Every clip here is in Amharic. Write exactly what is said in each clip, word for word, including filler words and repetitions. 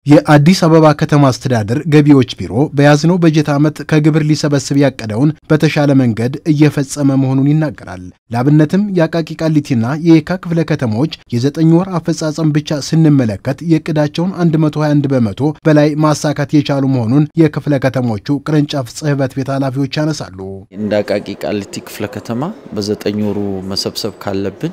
የአዲስ አበባ ከተማ አስተዳደር ገቢዎች ቢሮ በያዝነው በጀት ዓመት ከግብር ሊሰበስብ ያቀደውን በተሻለ መንገድ እየፈጸመ መሆኑን ይናገራል። ላብነትም የአቃቂ ቃሊቲና የየካ ክፍለ ከተሞች የዘጠኝ ወር አፈጻጸም ብቻ ስንመለከት የዕቅዳቸውን መቶ ሃያ አንድ በመቶ በላይ ማሳካት የቻሉ መሆኑን የክፍለ ከተሞቹ ቅርንጫፍ ጽሕፈት ቤት ኃላፊዎች ያነሳሉ። እንደ አቃቂ ቃሊቲ ክፍለ ከተማ በዘጠኝ ወሩ መሰብሰብ ካለብን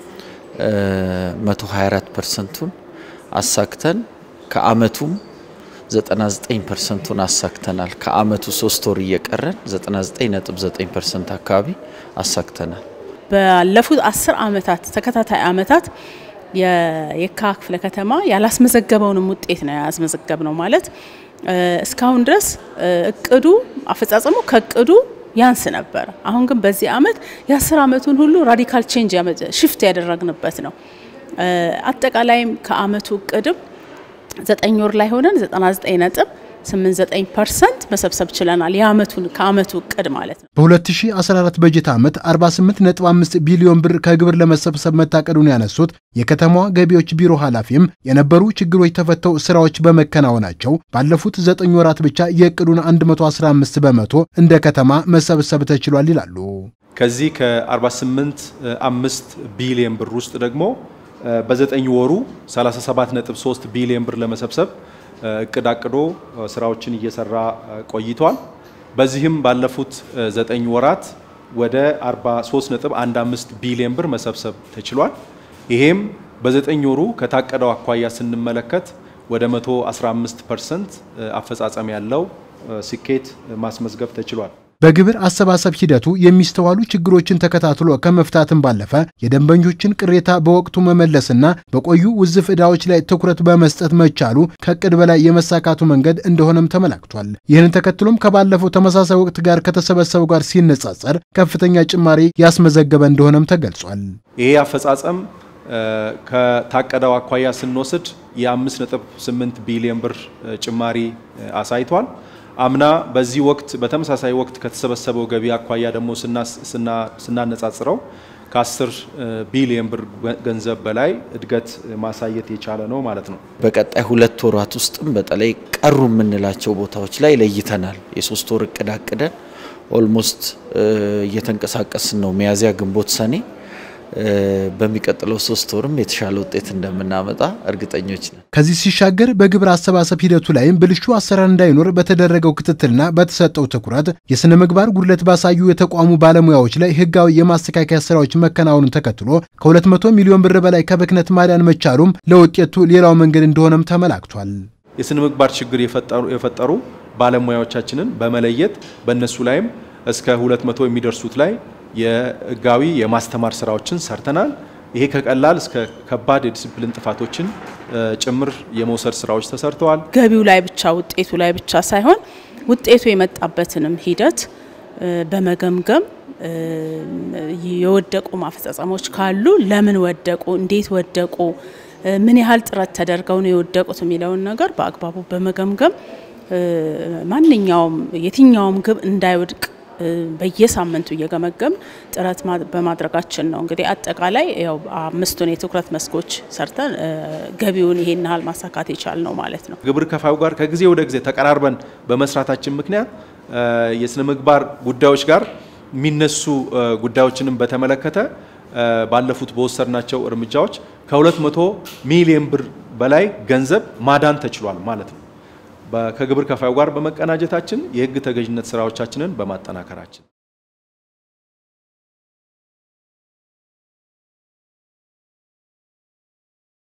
መቶ ሃያ አራት ፐርሰንቱን አሳክተን ከአመቱም ዘጠና ዘጠኝ ፐርሰንቱን አሳክተናል። ከአመቱ ሶስት ወር እየቀረን ዘጠና ዘጠኝ ነጥብ ዘጠኝ ፐርሰንት አካባቢ አሳክተናል። ባለፉት አስር አመታት ተከታታይ አመታት የየካ ክፍለ ከተማ ያላስመዘገበውንም ውጤት ነው ያስመዘገብነው ማለት እስካሁን ድረስ እቅዱ አፈጻጸሙ ከእቅዱ ያንስ ነበር። አሁን ግን በዚህ አመት የአስር አመቱን ሁሉ ራዲካል ቼንጅ ያመጣ ሽፍት ያደረግንበት ነው። አጠቃላይም ከአመቱ እቅድም ዘጠኝ ወር ላይ ሆነን ዘጠና ዘጠኝ ነጥብ ስምንት ዘጠኝ ፐርሰንት መሰብሰብ ችለናል። የአመቱን ከአመቱ እቅድ ማለት ነው። በ2014 በጀት ዓመት አርባ ስምንት ነጥብ አምስት ቢሊዮን ብር ከግብር ለመሰብሰብ መታቀዱን ያነሱት የከተማዋ ገቢዎች ቢሮ ኃላፊም የነበሩ ችግሮች ተፈተው ስራዎች በመከናወናቸው ባለፉት ዘጠኝ ወራት ብቻ የእቅዱን መቶ አስራ አምስት በመቶ እንደ ከተማ መሰብሰብ ተችሏል ይላሉ። ከዚህ ከ48 አምስት ቢሊዮን ብር ውስጥ ደግሞ በዘጠኝ ወሩ ሰላሳ ሰባት ነጥብ ሶስት ቢሊዮን ብር ለመሰብሰብ እቅድ አቅዶ ስራዎችን እየሰራ ቆይቷል። በዚህም ባለፉት ዘጠኝ ወራት ወደ አርባ ሶስት ነጥብ አንድ አምስት ቢሊዮን ብር መሰብሰብ ተችሏል። ይሄም በዘጠኝ ወሩ ከታቀደው አኳያ ስንመለከት ወደ መቶ አስራ አምስት ፐርሰንት አፈጻጸም ያለው ስኬት ማስመዝገብ ተችሏል። በግብር አሰባሰብ ሂደቱ የሚስተዋሉ ችግሮችን ተከታትሎ ከመፍታትም ባለፈ የደንበኞችን ቅሬታ በወቅቱ መመለስና በቆዩ ውዝፍ ዕዳዎች ላይ ትኩረት በመስጠት መቻሉ ከቅድ በላይ የመሳካቱ መንገድ እንደሆነም ተመላክቷል። ይህን ተከትሎም ከባለፈው ተመሳሳይ ወቅት ጋር ከተሰበሰበው ጋር ሲነጻጸር ከፍተኛ ጭማሪ ያስመዘገበ እንደሆነም ተገልጿል። ይሄ አፈጻጸም ከታቀደው አኳያ ስንወስድ የ5 ነጥብ ስምንት ቢሊዮን ብር ጭማሪ አሳይቷል። አምና በዚህ ወቅት በተመሳሳይ ወቅት ከተሰበሰበው ገቢ አኳያ ደግሞ ስናነጻጽረው ከ10 ቢሊዮን ብር ገንዘብ በላይ እድገት ማሳየት የቻለ ነው ማለት ነው። በቀጣይ ሁለት ወራት ውስጥም በተለይ ቀሩ የምንላቸው ቦታዎች ላይ ለይተናል። የሶስት ወር እቅድ አቅደን ኦልሞስት እየተንቀሳቀስን ነው። ሚያዝያ ግንቦት ሰኔ በሚቀጥለው ሶስት ወርም የተሻለ ውጤት እንደምናመጣ እርግጠኞች ነን። ከዚህ ሲሻገር በግብር አሰባሰብ ሂደቱ ላይም ብልሹ አሰራር እንዳይኖር በተደረገው ክትትልና በተሰጠው ትኩረት የስነ ምግባር ጉድለት ባሳዩ የተቋሙ ባለሙያዎች ላይ ህጋዊ የማስተካከያ ስራዎች መከናወኑን ተከትሎ ከሁለት መቶ ሚሊዮን ብር በላይ ከብክነት ማዳን መቻሉም ለውጤቱ ሌላው መንገድ እንደሆነም ተመላክቷል። የስነ ምግባር ችግር የፈጠሩ የፈጠሩ ባለሙያዎቻችንን በመለየት በእነሱ ላይም እስከ ሁለት መቶ የሚደርሱት ላይ የህጋዊ የማስተማር ስራዎችን ሰርተናል። ይሄ ከቀላል እስከ ከባድ የዲሲፕሊን ጥፋቶችን ጭምር የመውሰድ ስራዎች ተሰርተዋል። ገቢው ላይ ብቻ ውጤቱ ላይ ብቻ ሳይሆን ውጤቱ የመጣበትንም ሂደት በመገምገም የወደቁ ማፈጻጸሞች ካሉ ለምን ወደቁ፣ እንዴት ወደቁ፣ ምን ያህል ጥረት ተደርገው ነው የወደቁት የሚለውን ነገር በአግባቡ በመገምገም ማንኛውም የትኛውም ግብ እንዳይወድቅ በየሳምንቱ እየገመገም ጥረት በማድረጋችን ነው። እንግዲህ አጠቃላይ ያው አምስቱን የትኩረት መስኮች ሰርተን ገቢውን ይሄን ያህል ማሳካት ይቻል ነው ማለት ነው። ግብር ከፋዩ ጋር ከጊዜ ወደ ጊዜ ተቀራርበን በመስራታችን ምክንያት የስነ ምግባር ጉዳዮች ጋር የሚነሱ ጉዳዮችንም በተመለከተ ባለፉት በወሰድናቸው እርምጃዎች ከሁለት መቶ ሚሊዮን ብር በላይ ገንዘብ ማዳን ተችሏል ማለት ነው። ከግብር ከፋዩ ጋር በመቀናጀታችን የህግ ተገዥነት ስራዎቻችንን በማጠናከራችን